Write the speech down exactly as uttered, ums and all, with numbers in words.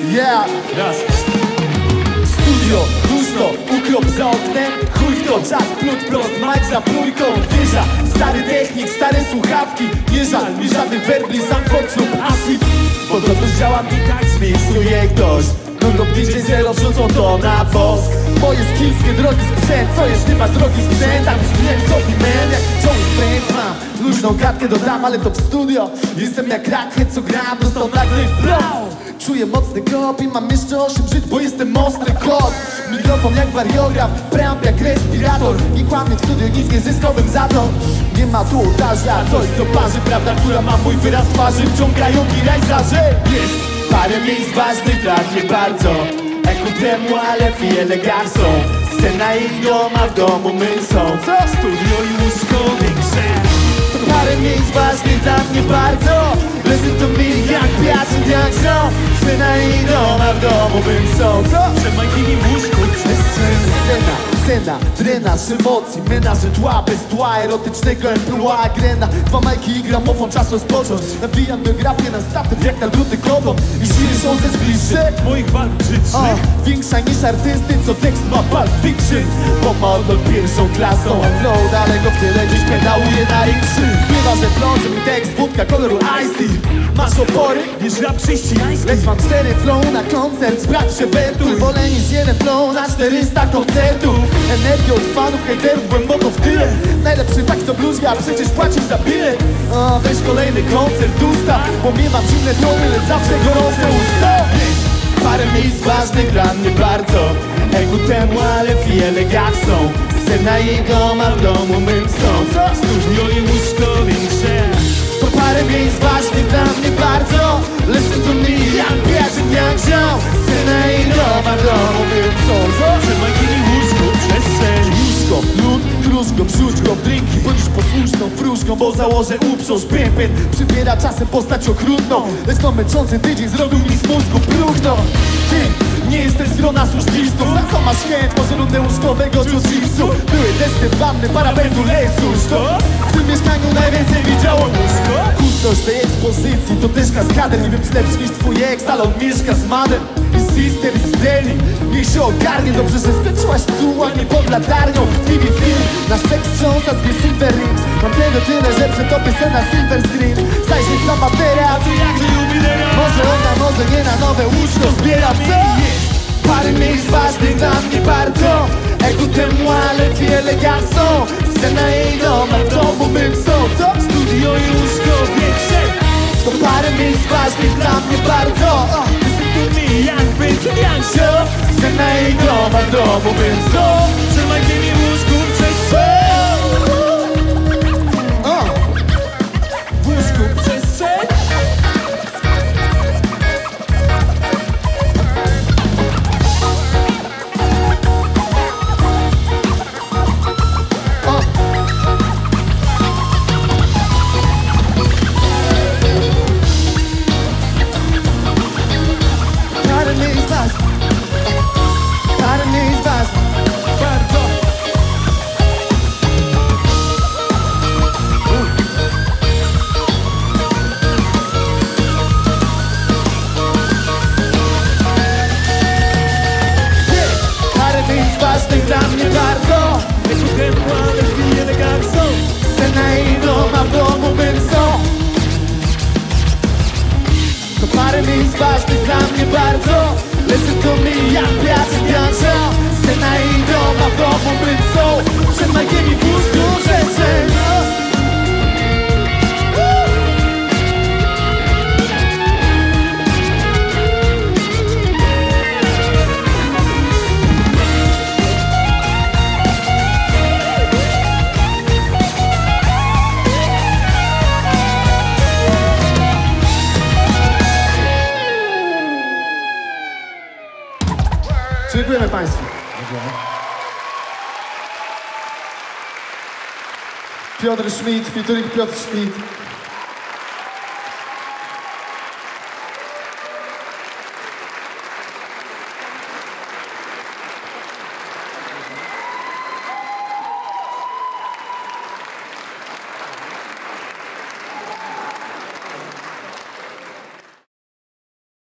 Yeah! Raz. Studio, pusto, ukrop za oknem. Chuj w to, czas, plut, prost, mic za plujką. Wieża, stary technik, stare słuchawki. Nie żal mi żadnych werbli, sam pod lub acid. Bo to też działa mi tak, zmiksuje ktoś. No lub D J Zero wrzucą to na wosk. Moje skillskie drogi sprzęt, co jeśli masz drogi sprzęt? A już wiem sobie men, jak Joey Spence mam. Luźną gadkę dodam, ale to w studio. Jestem jak rakiet, co gram, dostał nagle blow. Czuję mocny kop i mam jeszcze osiem żyć, bo jestem mocny kot. Mikrofon jak wariograf, preamp jak respirator. Nie kłamię w studiu, nic nie zyskałbym za to. Nie ma tu ołtarza, coś co parzy, prawda, która ma mój wyraz twarzy. Wciągają kirajzarze. Jest parę miejsc ważnych, tak nie bardzo Eku temu, ale fiele garsą. Scena i doma, w domu my są. Co? Studio i łóżko większe. To parę miejsc ważnych dla mnie bardzo. Listen to me jak piasek, jak są. Scena i doma, w domu my są. Co? Przed majkimi w łóżku przestrzeń. Scena, scena, drenaż emocji, menaże tła, bez tła erotycznego emploi, grena. Dwa majki i gramofon, czas rozpocząć. Nawijam biografię na statyw jak na druty koton. I żyjesz ze zbliższe Moich walk brzydszych. Większa niż artysty, co tekst ma Pulp Fiction. Bo model pierwszą klasą, a flow daleko w tyle, dziś pedałuje na ikrzy. Bywa, że plącze mi tekst, wódka koloru Ice Tea. Masz opory? Wiesz rap chrześcijański. Lecz mam cztery flow na koncert, sprawdź się wertuj. Wolę niż jeden flow na czterysta koncertów. Energię od fanów, hejterów głęboko w tyle. Najlepszy tak to blues, a przecież płacisz za bilet. A weź kolejny koncert usta, bo mnie mam zimne domy, lecz zawsze gorące usta. Parę miejsc ważnych dla mnie bardzo. Eku temu, ale fiele są. Scena i doma, w domu my są. Co? Studio i łóżko większe. To parę miejsc ważnych dla mnie bardzo. Listen to me, jak piaczek, jak ziom. Scena i doma, w domu my są. Co? Przed majkimi w łóżku przestrzeń. Łóżko, lód, kruszko, wrzuć go w drinki. Bądź posłuszną wróżką, bo założę uprząż piępien. Przybiera czasem postać okrutną. Lecz to męczący tydzień zrobił mi z mózgu próchno. Ty, nie jesteś z grona służbistów. Na co masz chęć? Może rundę łóżkowego jiu-jitsu. Były testy wanny, parabentu, lecusz. W tym mieszkaniu najwięcej widziało łóżko. Kustosz tej ekspozycji to też kaskader. Nie wiem czy lepszy niż twój ex, ale on mieszka z madem. I sister z deli, niech się ogarnie. Dobrze, że skończyłaś tu, a nie pod latarnią. T V film, nasz seks wstrząsa dwie silver rings. Mam tego tyle, że przetopię se na silver screen. Zajrzeć za materiał, Co jak to jubilera? może ona, może nie na nowe łóżko zbieram, co? Parę miejsc ważnych dla mnie bardzo. Eku temu, ale wiele są. Scena i doma, w domu bym są. Co? Studio i łóżko większe. To parę miejsc ważnych dla mnie bardzo. Listen to me jak być jak się. Scena i doma, w domu bym są. Przed majkimi w łóżku przestrzeń. W łóżku przestrzeń. Parę miejsc ważnych. Parę miejsc ważnych. Bardzo. Parę miejsc ważnych dla mnie bardzo. Eku temu, ale fiele są. Scena i doma, w domu bym są. To parę miejsc ważnych dla mnie bardzo. Listen to me, jak piasek, jak żał. Scena i doma, w domu bym są. Przed majkami w łóżku przestrzeń. Dziękujemy Państwu. Piotr Schmidt, featuring Piotr Schmidt.